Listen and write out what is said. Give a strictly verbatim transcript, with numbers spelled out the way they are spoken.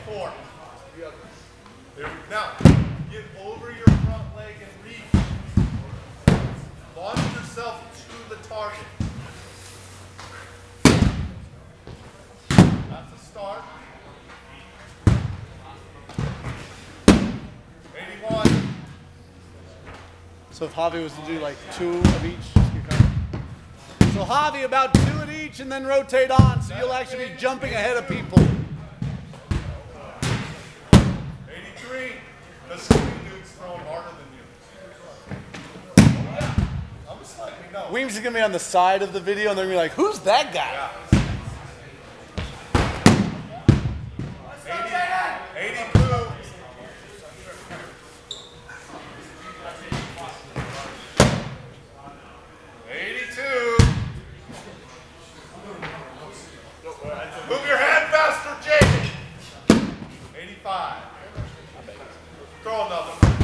twenty-four. There, now, get over your front leg and reach. Launch yourself to the target. That's a start. eighty-one. So if Javi was to do like two of each, just keep coming. So Javi, about two at each and then rotate on, so you'll actually be jumping ahead of people. eighty-three. The skinny dude's throwing harder than you. I'm just letting you know. Weems is gonna be on the side of the video and they're gonna be like, who's that guy? Yeah. eighty-two. eighty-two. Move your head faster, Jake. eighty-five. Throw another.